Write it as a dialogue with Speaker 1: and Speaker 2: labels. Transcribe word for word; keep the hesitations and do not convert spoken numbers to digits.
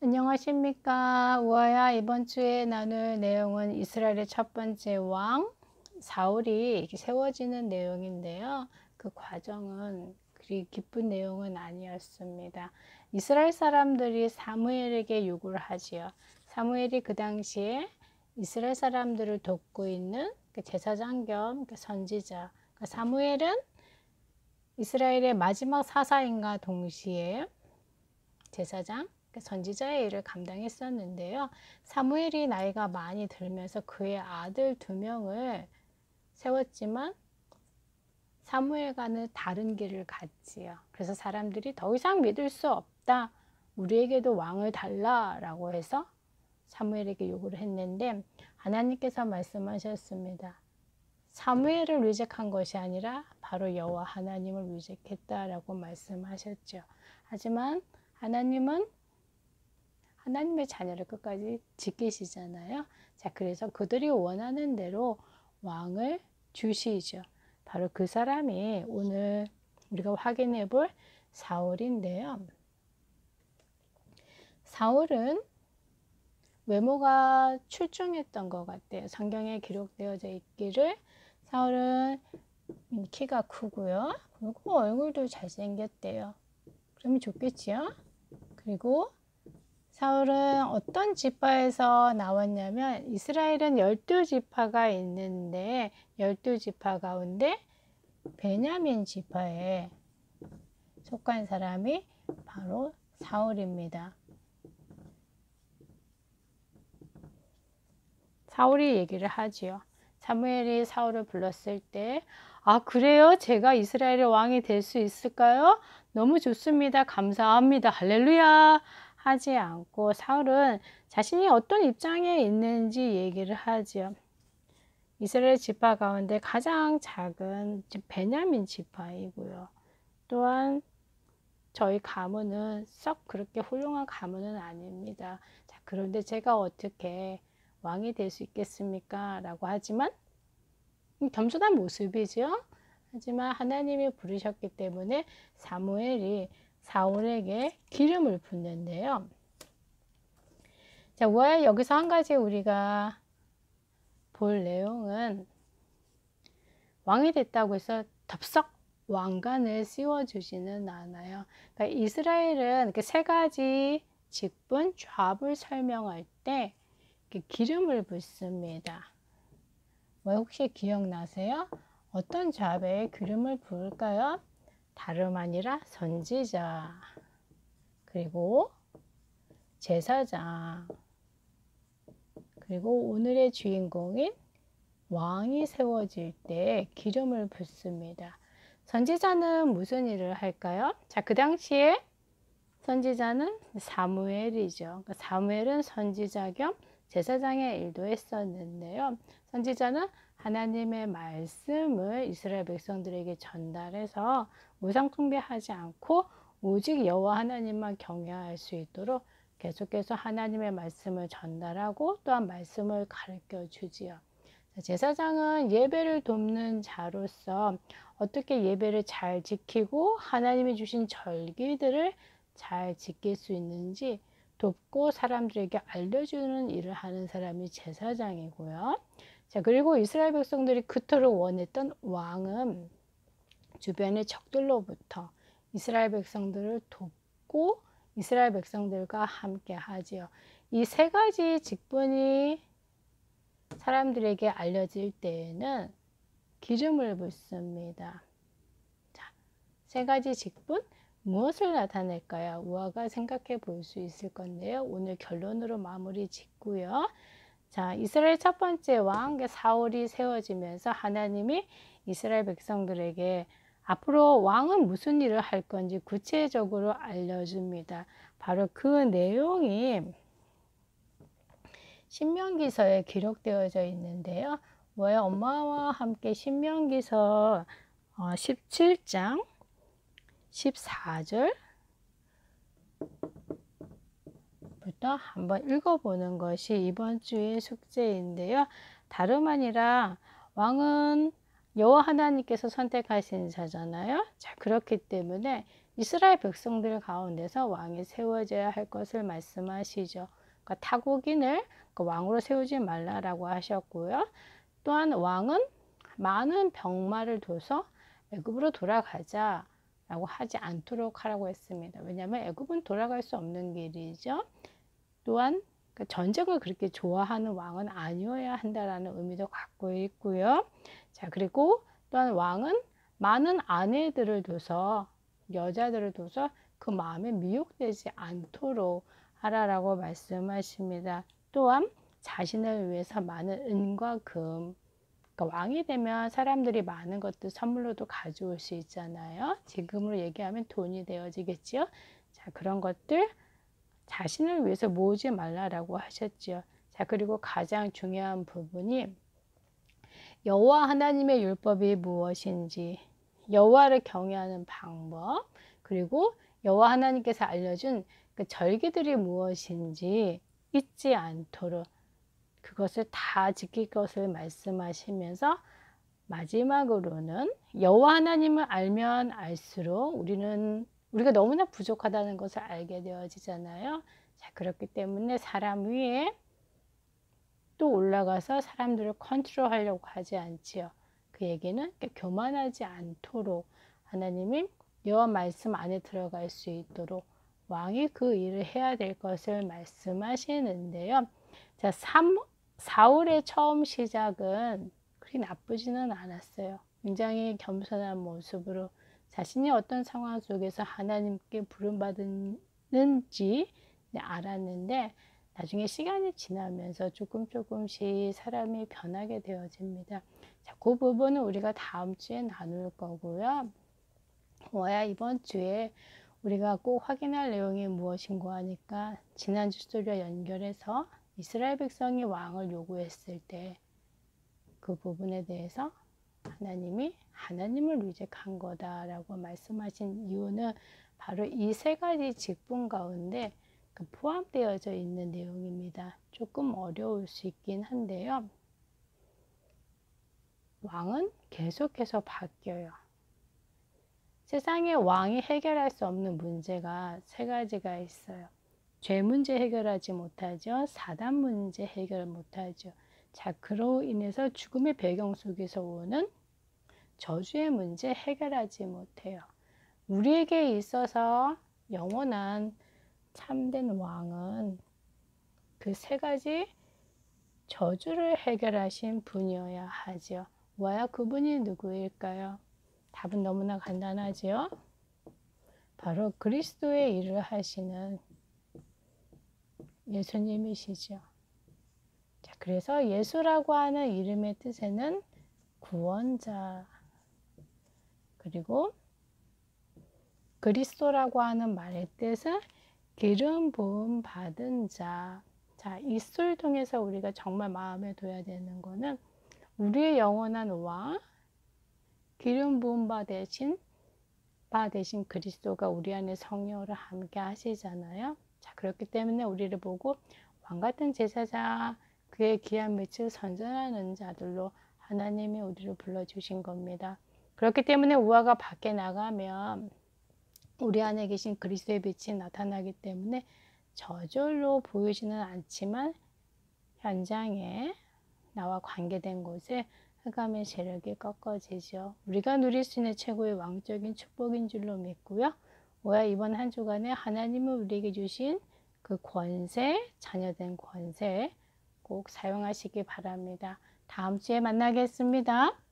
Speaker 1: 안녕하십니까. 우아야. 이번 주에 나눌 내용은 이스라엘의 첫 번째 왕 사울이 이렇게 세워지는 내용인데요. 그 과정은 그리 기쁜 내용은 아니었습니다. 이스라엘 사람들이 사무엘에게 요구를 하지요. 사무엘이 그 당시에 이스라엘 사람들을 돕고 있는 제사장 겸 선지자. 사무엘은 이스라엘의 마지막 사사인과 동시에 제사장, 선지자의 일을 감당했었는데요. 사무엘이 나이가 많이 들면서 그의 아들 두 명을 세웠지만 사무엘과는 다른 길을 갔지요. 그래서 사람들이 더 이상 믿을 수 없다. 우리에게도 왕을 달라라고 해서 사무엘에게 요구를 했는데 하나님께서 말씀하셨습니다. 사무엘을 위적한 것이 아니라 바로 여호와 하나님을 위적했다라고 말씀하셨죠. 하지만 하나님은 하나님의 자녀를 끝까지 지키시잖아요. 자, 그래서 그들이 원하는 대로 왕을 주시죠. 바로 그 사람이 오늘 우리가 확인해 볼 사울인데요. 사울은 외모가 출중했던 것 같아요. 성경에 기록되어져 있기를 사울은 키가 크고요. 그리고 얼굴도 잘생겼대요. 그러면 좋겠지요. 그리고 사울은 어떤 지파에서 나왔냐면 이스라엘은 열두 지파가 있는데 열두 지파 가운데 베냐민 지파에 속한 사람이 바로 사울입니다. 사울이 얘기를 하지요. 사무엘이 사울을 불렀을 때 아, 그래요? 제가 이스라엘의 왕이 될 수 있을까요? 너무 좋습니다. 감사합니다. 할렐루야. 하지 않고 사울은 자신이 어떤 입장에 있는지 얘기를 하지요. 이스라엘 지파 가운데 가장 작은 베냐민 지파이고요. 또한 저희 가문은 썩 그렇게 훌륭한 가문은 아닙니다. 자, 그런데 제가 어떻게 왕이 될 수 있겠습니까? 라고 하지만 겸손한 모습이죠. 하지만 하나님이 부르셨기 때문에 사무엘이 사울에게 기름을 붓는데요. 자, 왜 여기서 한 가지 우리가 볼 내용은 왕이 됐다고 해서 덥석 왕관을 씌워주지는 않아요. 그러니까 이스라엘은 세 가지 직분, 잡을 설명할 때 기름을 붓습니다. 왜 혹시 기억나세요? 어떤 잡에 기름을 부을까요? 다름 아니라 선지자, 그리고 제사장, 그리고 오늘의 주인공인 왕이 세워질 때 기름을 붓습니다. 선지자는 무슨 일을 할까요? 자, 그 당시에 선지자는 사무엘이죠. 그러니까 사무엘은 선지자 겸 제사장의 일도 했었는데요. 선지자는 하나님의 말씀을 이스라엘 백성들에게 전달해서 우상 숭배하지 않고 오직 여호와 하나님만 경외할 수 있도록 계속해서 하나님의 말씀을 전달하고 또한 말씀을 가르쳐 주지요. 제사장은 예배를 돕는 자로서 어떻게 예배를 잘 지키고 하나님이 주신 절기들을 잘 지킬 수 있는지 돕고 사람들에게 알려주는 일을 하는 사람이 제사장이고요. 자, 그리고 이스라엘 백성들이 그토록 원했던 왕은 주변의 적들로부터 이스라엘 백성들을 돕고 이스라엘 백성들과 함께 하지요. 이 세 가지 직분이 사람들에게 알려질 때에는 기름을 붓습니다. 자, 세 가지 직분 무엇을 나타낼까요? 우아가 생각해 볼 수 있을 건데요. 오늘 결론으로 마무리 짓고요. 자, 이스라엘 첫 번째 왕 사울이 세워지면서 하나님이 이스라엘 백성들에게 앞으로 왕은 무슨 일을 할 건지 구체적으로 알려줍니다. 바로 그 내용이 신명기서에 기록되어져 있는데요. 왜 엄마와 함께 신명기서 십칠 장 십사 절부터 한번 읽어보는 것이 이번 주의 숙제인데요. 다름 아니라 왕은 여호와 하나님께서 선택하신 자잖아요. 자, 그렇기 때문에 이스라엘 백성들 가운데서 왕이 세워져야 할 것을 말씀하시죠. 그러니까 타국인을 그 왕으로 세우지 말라라고 하셨고요. 또한 왕은 많은 병마를 둬서 애굽으로 돌아가자라고 하지 않도록 하라고 했습니다. 왜냐하면 애굽은 돌아갈 수 없는 길이죠. 또한 전쟁을 그렇게 좋아하는 왕은 아니어야 한다라는 의미도 갖고 있고요. 자, 그리고 또한 왕은 많은 아내들을 둬서 여자들을 둬서 그 마음에 미혹되지 않도록 하라라고 말씀하십니다. 또한 자신을 위해서 많은 은과 금, 그러니까 왕이 되면 사람들이 많은 것들 선물로도 가져올 수 있잖아요. 지금으로 얘기하면 돈이 되어지겠죠. 자, 그런 것들 자신을 위해서 모으지 말라라고 하셨죠. 자, 그리고 가장 중요한 부분이 여호와 하나님의 율법이 무엇인지, 여호와를 경외하는 방법, 그리고 여호와 하나님께서 알려준 그 절기들이 무엇인지 잊지 않도록 그것을 다 지킬 것을 말씀하시면서 마지막으로는 여호와 하나님을 알면 알수록 우리는 우리가 너무나 부족하다는 것을 알게 되어지잖아요. 자, 그렇기 때문에 사람 위에 또 올라가서 사람들을 컨트롤하려고 하지 않지요. 그 얘기는 교만하지 않도록 하나님이 여호와 말씀 안에 들어갈 수 있도록 왕이 그 일을 해야 될 것을 말씀하시는데요. 자, 삼, 사울의 처음 시작은 그리 나쁘지는 않았어요. 굉장히 겸손한 모습으로 자신이 어떤 상황 속에서 하나님께 부름받았는지 알았는데 나중에 시간이 지나면서 조금 조금씩 사람이 변하게 되어집니다. 자, 그 부분은 우리가 다음 주에 나눌 거고요. 뭐야 이번 주에 우리가 꼭 확인할 내용이 무엇인가 하니까 지난주 스토리와 연결해서 이스라엘 백성이 왕을 요구했을 때 그 부분에 대해서 하나님이 하나님을 리젝한 거다라고 말씀하신 이유는 바로 이 세 가지 직분 가운데 포함되어져 있는 내용입니다. 조금 어려울 수 있긴 한데요. 왕은 계속해서 바뀌어요. 세상에 왕이 해결할 수 없는 문제가 세 가지가 있어요. 죄 문제 해결하지 못하죠. 사단 문제 해결 못하죠. 자, 그로 인해서 죽음의 배경 속에서 오는 저주의 문제 해결하지 못해요. 우리에게 있어서 영원한 참된 왕은 그 세 가지 저주를 해결하신 분이어야 하죠. 와야 그분이 누구일까요? 답은 너무나 간단하지요. 바로 그리스도의 일을 하시는 예수님이시죠. 자, 그래서 예수라고 하는 이름의 뜻에는 구원자, 그리고 그리스도라고 하는 말의 뜻은 기름 부음 받은 자. 자, 이 수를 통해서 우리가 정말 마음에 둬야 되는 거는 우리의 영원한 왕, 기름 부음 받으신 바 되신 그리스도가 우리 안에 성령으로 함께 하시잖아요. 자, 그렇기 때문에 우리를 보고 왕 같은 제사자, 그의 귀한 빛을 선전하는 자들로 하나님이 우리를 불러주신 겁니다. 그렇기 때문에 우화가 밖에 나가면 우리 안에 계신 그리스도의 빛이 나타나기 때문에 저절로 보이지는 않지만 현장에 나와 관계된 곳에 흑암의 세력이 꺾어지죠. 우리가 누릴 수 있는 최고의 왕적인 축복인 줄로 믿고요. 오야 이번 한 주간에 하나님은 우리에게 주신 그 권세, 자녀된 권세 꼭 사용하시기 바랍니다. 다음 주에 만나겠습니다.